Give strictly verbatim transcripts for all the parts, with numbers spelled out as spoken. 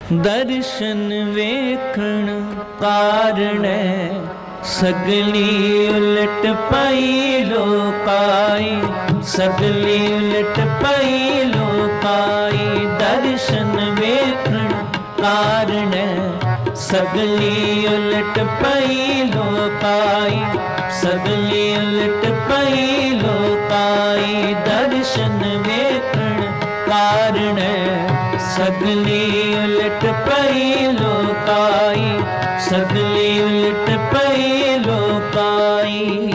दर्शन वेखण कारण सगली उलट पई लोकाई, सगली उलट पई लोकाई। दर्शन वेखण कारण सगली उलट पई लोकाई, सगली उलट पई लोकाई। दर्शन वेखण कारण सगली उलट पई लोकाई, सगली उलट पई लोकाई।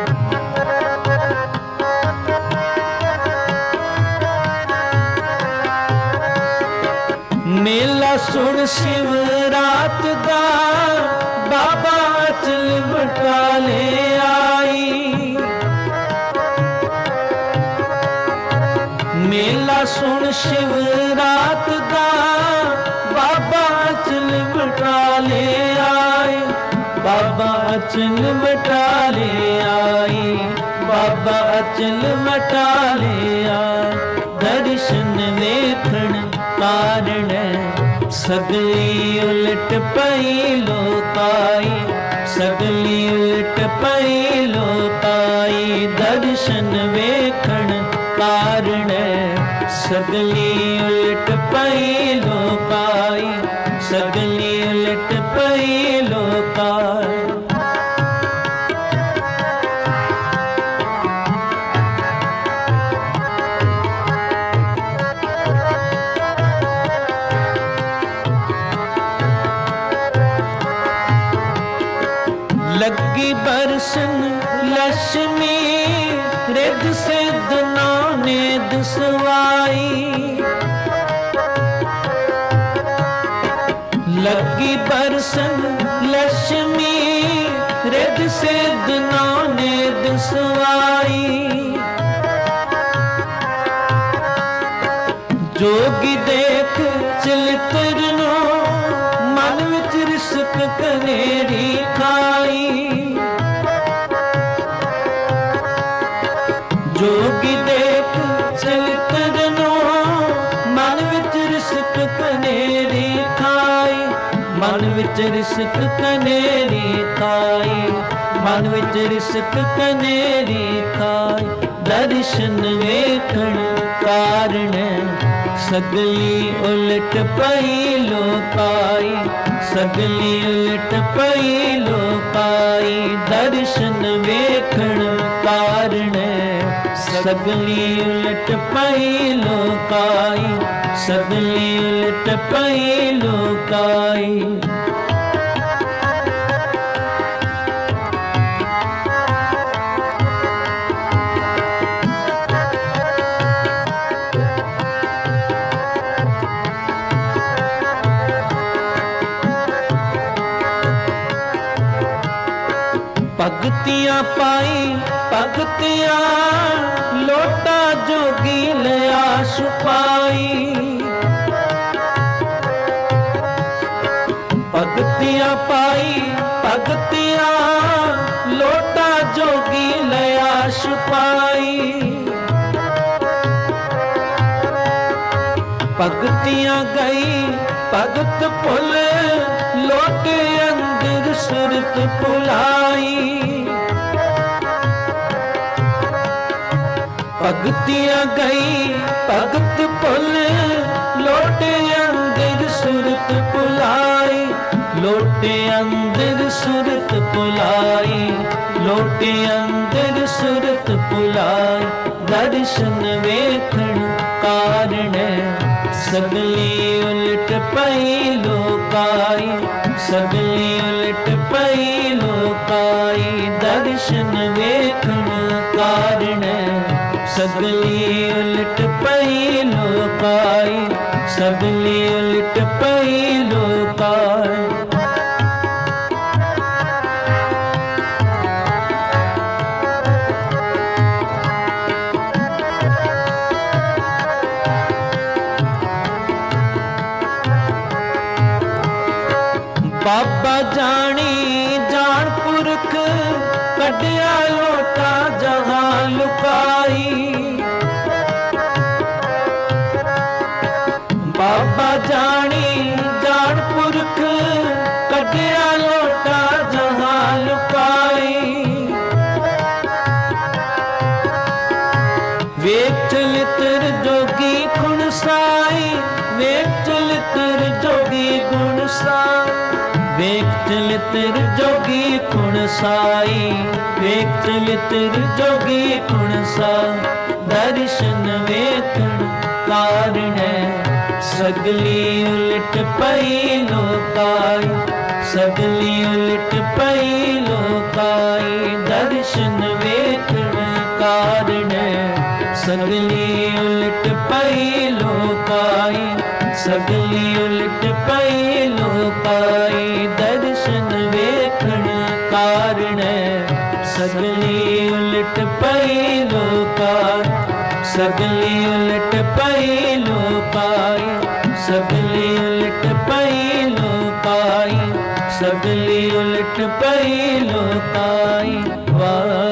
मेला सुन शिवरात दा बाबा अचल बटाले आई। मेला सुन शिवरात दा बाबा अचल बटाले आई, बाबा अचल बटाले आई, बाबा अचल बटाले आई। दर्शन वेखण कारण सगली उलट पई लोकाई, सगली उलट पई लोकाई। दर्शन वेखण कारण सगली उलट पई लोकाई, सगली उलट पई लोकाई। लगी बरसन लक्ष्मी रिद सिद्ध नौनिध सवाई। लगी बरसन लक्ष्मी रिद सिद्ध नौनिध सवाई। जोगी देख चलित्र नो मन विच रिसक कनेरी खाई। जोगी देख चलित्र नो मन विच रिसक कनेरी खाई, मन विच रिसक कनेरी खाई, मन विच रिसक कनेरी खाई। दर्शन वेखण कारण सगली उलट पई लोकाई, सगली उलट पई लोकाई। दर्शन वेखण कारण सगली उलट पई लोकाई, सगली उलट पई लोकाई। भगतियां पाई भगतियां लोटा जोगी लया छुपाई। भगतियां पाई भगतियां लोटा जोगी लया छुपाई। भगतियां गई भगत भुल लोटे अंदर सुरत भुलाई। भगतियां गई भगत भुल लोटे अंदर सुरत भुलाई, लोटे अंदर सुरत भुलाई, लोटे अंदर सुरत भुलाई। दर्शन वेखण कारण सगली उलट पई लोकाई, सगली उलट पई लोकाई। दर्शन वेखण कारण सगली उलट पई लोकाई, सगली उलट पई लोकाई। बाबा जानी जान पुरख कढ़िया लोटा जहां लुकाई। बाबा जानी साई, वेख चलितर जोगी गुण साई, वेख चलितर जोगी गुण साई, वेख चलितर जोगी गुण साई। दर्शन वेखण कारण सगली उलट पई लोकाई, सगली उलट पई लोकाई। दर्शन वेखण कारण सगली उलट पई लोकाई, सगली उलट पई लोकाई। दर्शन वेखण कारण सगली उलट पई लोकाई, सगली उलट पई लोकाई, सगली उलट पई लोकाई, सगली उलट पई लोकाई। वाह